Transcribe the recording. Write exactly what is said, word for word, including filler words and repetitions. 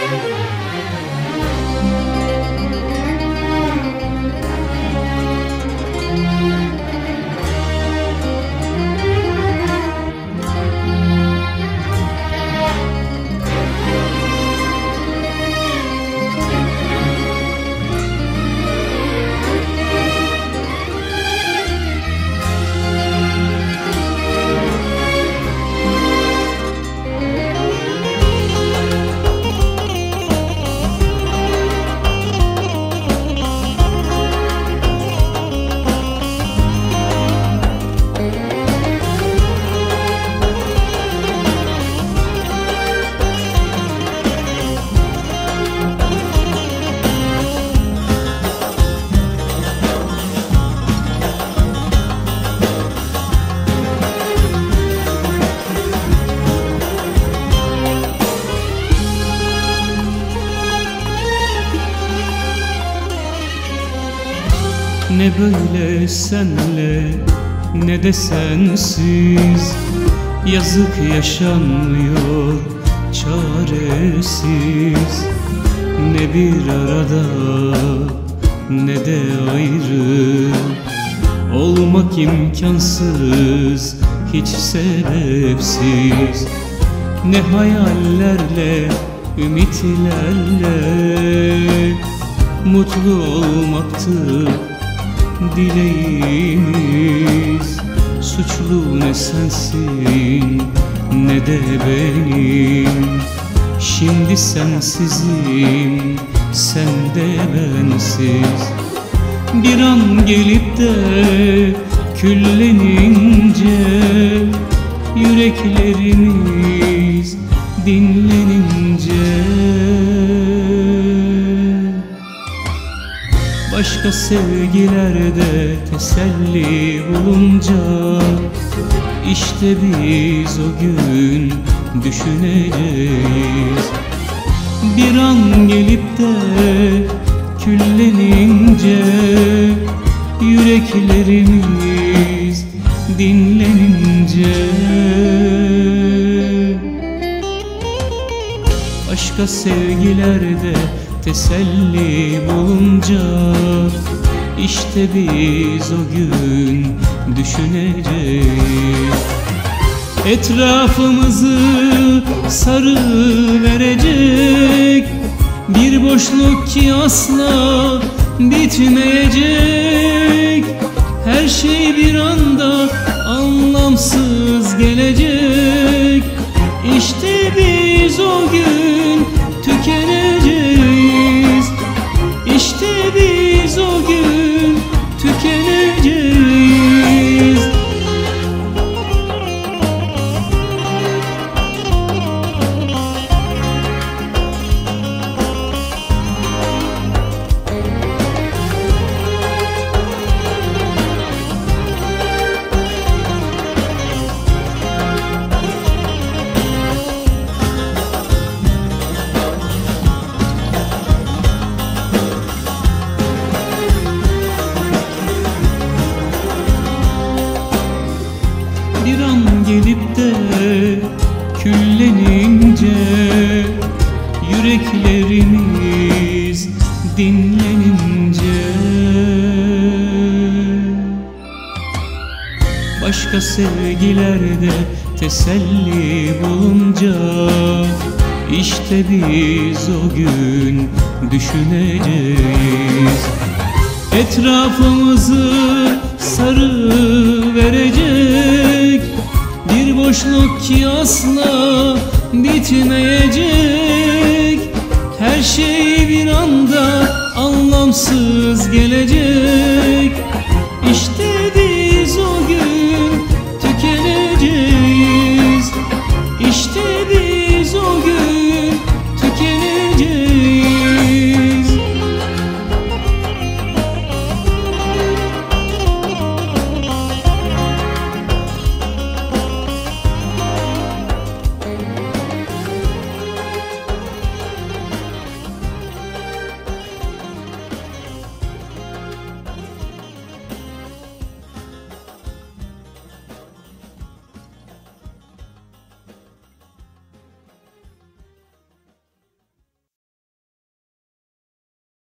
Ne böyle senle ne de sensiz, yazık yaşanmıyor çaresiz. Ne bir arada ne de ayrı, olmak imkansız hiç sebepsiz. Ne hayallerle ümitlerle mutlu olmaktı dileğimiz. Suçlu ne sensin ne de benim, şimdi sensizim sen de bensiz. Bir an gelip de küllenince, yüreklerimiz dinlenince, başka sevgilerde teselli bulunca, işte biz o gün düşüneceğiz. Bir an gelip de küllenince, yüreklerimiz dinlenince, başka sevgilerde teselli bulunca, işte biz o gün düşüneceğiz. Etrafımızı sarı verecek bir boşluk ki asla bitmeyecek. Her şey bir anda anlamsız gelecek. İşte biz o gün tükeneceğiz. İşte biz o gün tükeneceğiz. Bir an gelip de küllenince, yüreklerimiz dinlenince, başka sevgilerde teselli bulunca, işte biz o gün düşüneceğiz. Etrafımızı sarı verecek bir boşluk ki asla bitmeyecek. Her şey bir anda anlamsız gelecek.